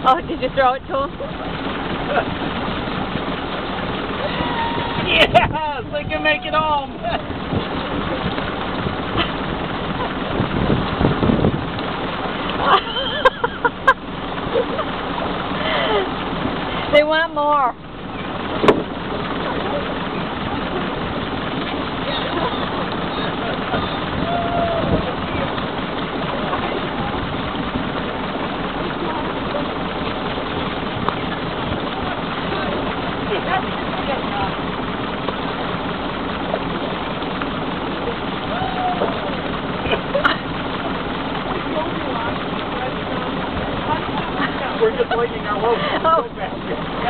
Oh, did you throw it to him? Yes, they can make it home. They want more. We're just waiting our load.